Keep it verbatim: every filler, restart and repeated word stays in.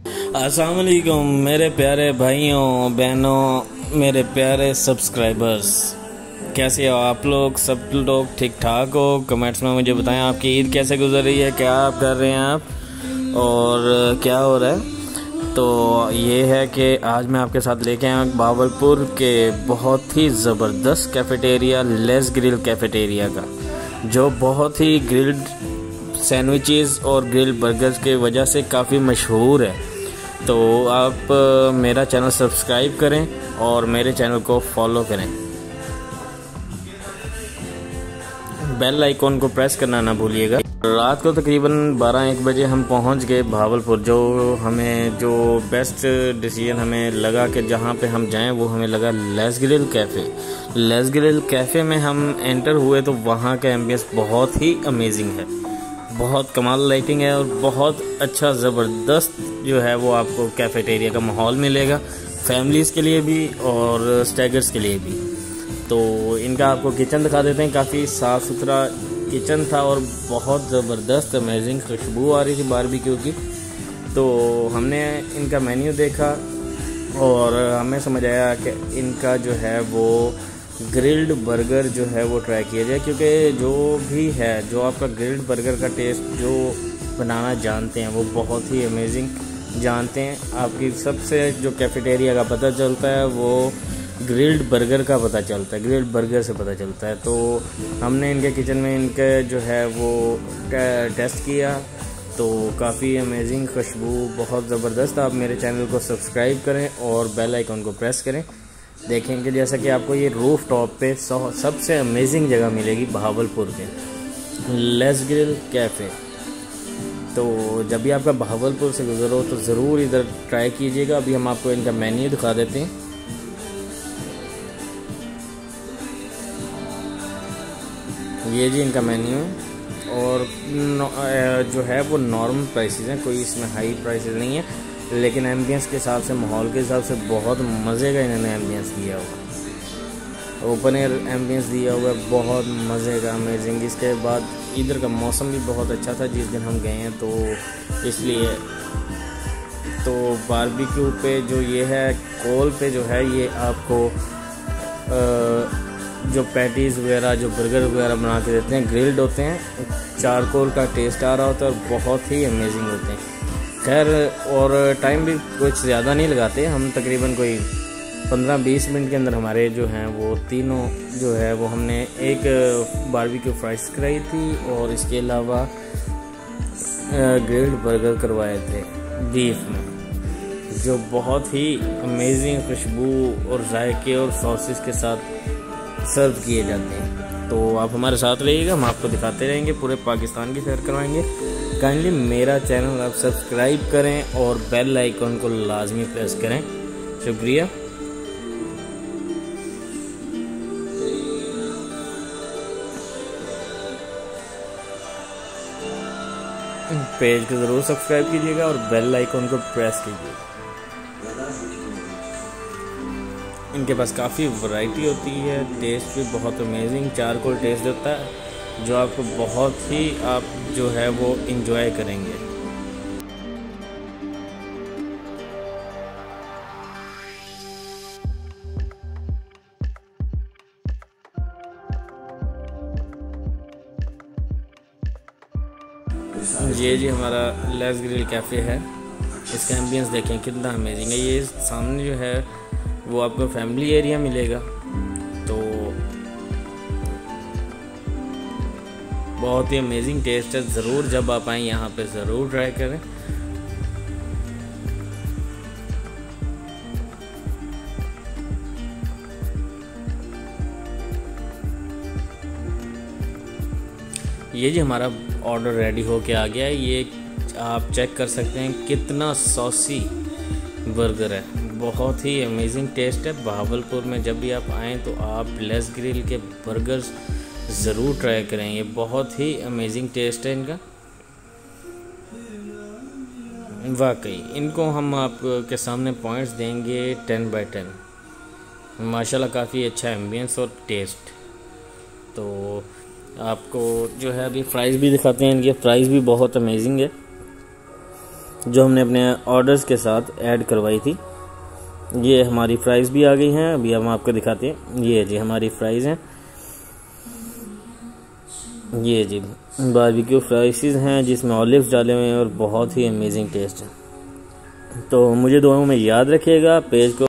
अस्सलाम वालेकुम मेरे प्यारे भाइयों बहनों, मेरे प्यारे सब्सक्राइबर्स, कैसे हो आप लोग? सब लोग ठीक ठाक हो? कमेंट्स में मुझे बताएं आपकी ईद कैसे गुजर रही है, क्या आप कर रहे हैं आप और क्या हो रहा है। तो ये है कि आज मैं आपके साथ लेके आया हूँ भावलपुर के बहुत ही ज़बरदस्त कैफेटेरिया, लेस ग्रिल कैफेटेरिया का, जो बहुत ही ग्रिल्ड सैंडविचेस और ग्रिल्ड बर्गर्स के वजह से काफ़ी मशहूर है। तो आप मेरा चैनल सब्सक्राइब करें और मेरे चैनल को फॉलो करें, बेल आइकॉन को प्रेस करना ना भूलिएगा। रात को तकरीबन बारह एक बजे हम पहुंच गए भावलपुर। जो हमें जो बेस्ट डिसीजन हमें लगा कि जहां पे हम जाएं वो हमें लगा Les Grill Cafe. Les Grill Cafe में हम एंटर हुए तो वहां का एम्बियंस बहुत ही अमेजिंग है, बहुत कमाल लाइटिंग है और बहुत अच्छा ज़बरदस्त जो है वो आपको कैफेटेरिया का माहौल मिलेगा, फैमिलीज़ के लिए भी और स्टैगर्स के लिए भी। तो इनका आपको किचन दिखा देते हैं। काफ़ी साफ़ सुथरा किचन था और बहुत ज़बरदस्त अमेजिंग खुशबू आ रही थी बारबेक्यू की। तो हमने इनका मेन्यू देखा और हमें समझ आया कि इनका जो है वो ग्रिल्ड बर्गर जो है वो ट्राई किया जाए, क्योंकि जो भी है जो आपका ग्रिल्ड बर्गर का टेस्ट जो बनाना जानते हैं वो बहुत ही अमेजिंग जानते हैं। आपकी सबसे जो कैफेटेरिया का पता चलता है वो ग्रिल्ड बर्गर का पता चलता है, ग्रिल्ड बर्गर से पता चलता है। तो हमने इनके किचन में इनके जो है वो टेस्ट किया तो काफ़ी अमेजिंग खुशबू, बहुत ज़बरदस्त। आप मेरे चैनल को सब्सक्राइब करें और बेल आइकन को प्रेस करें। देखेंगे जैसा कि आपको ये रूफ टॉप पे सबसे अमेजिंग जगह मिलेगी भावलपुर के, लेस ग्रिल कैफ़े। तो जब भी आपका भावलपुर से गुजरो तो ज़रूर इधर ट्राई कीजिएगा। अभी हम आपको इनका मेन्यू दिखा देते हैं। ये जी इनका मेन्यू है और जो है वो नॉर्मल प्राइसेस हैं, कोई इसमें हाई प्राइसेस नहीं है, लेकिन एम्बियंस के हिसाब से, माहौल के हिसाब से बहुत मज़े का इन्होंने एम्बियंस दिया हुआ, ओपन एयर एम्बियंस दिया हुआ है, बहुत मज़े का, अमेजिंग। इसके बाद इधर का मौसम भी बहुत अच्छा था जिस दिन हम गए हैं, तो इसलिए तो बारबेक्यू पे जो ये है कोल पे जो है ये आपको आ, जो पैटीज़ वगैरह जो बर्गर वगैरह बना के देते हैं ग्रिल्ड होते हैं, चारकोल का टेस्ट आ रहा होता है और बहुत ही अमेजिंग होते हैं। खैर और टाइम भी कुछ ज़्यादा नहीं लगाते हम, तकरीबन कोई पंद्रह बीस मिनट के अंदर हमारे जो हैं वो तीनों जो है वो हमने एक बारबेक्यू फ्राइज कराई थी और इसके अलावा ग्रिल्ड बर्गर करवाए थे बीफ में, जो बहुत ही अमेजिंग खुशबू और जायके और सॉसेस के साथ सर्व किए जाते हैं। तो आप हमारे साथ रहिएगा, हम आपको दिखाते रहेंगे, पूरे पाकिस्तान की सैर करवाएंगे। काइंडली मेरा चैनल आप सब्सक्राइब करें और बेल आइकन को लाजमी प्रेस करें। शुक्रिया। पेज को ज़रूर सब्सक्राइब कीजिएगा और बेल आइकन को प्रेस कीजिएगा। इनके पास काफ़ी वैरायटी होती है, टेस्ट भी बहुत अमेजिंग चारकोल टेस्ट होता है, जो आपको बहुत ही आप जो है वो इंजॉय करेंगे। ये जी हमारा लेस ग्रिल कैफ़े है, इसका एम्बियंस देखें कितना अमेजिंग है। ये सामने जो है वो आपको फैमिली एरिया मिलेगा, तो बहुत ही अमेजिंग टेस्ट है। ज़रूर जब आप आएँ यहाँ पे ज़रूर ट्राई करें। ये जी हमारा ऑर्डर रेडी होके आ गया है। ये आप चेक कर सकते हैं कितना सॉसी बर्गर है, बहुत ही अमेजिंग टेस्ट है। भावलपुर में जब भी आप आएँ तो आप लेस ग्रिल के बर्गर्स ज़रूर ट्राई करें, ये बहुत ही अमेजिंग टेस्ट है इनका वाकई। इनको हम आपके सामने पॉइंट्स देंगे टेन बाई टेन। माशाल्लाह काफ़ी अच्छा एम्बियंस और टेस्ट। तो आपको जो है अभी प्राइस भी दिखाते हैं, इनके प्राइस भी बहुत अमेजिंग है। जो हमने अपने ऑर्डर्स के साथ ऐड करवाई थी। ये हमारी फ्राइज़ भी आ गई हैं, अभी हम आपको दिखाते हैं। ये जी हमारी फ्राइज़ हैं, ये जी बारबेक्यू फ्राइज़ हैं जिसमें ऑलिव्स डाले हुए हैं और बहुत ही अमेजिंग टेस्ट है। तो मुझे दुआओं में याद रखिएगा, पेज को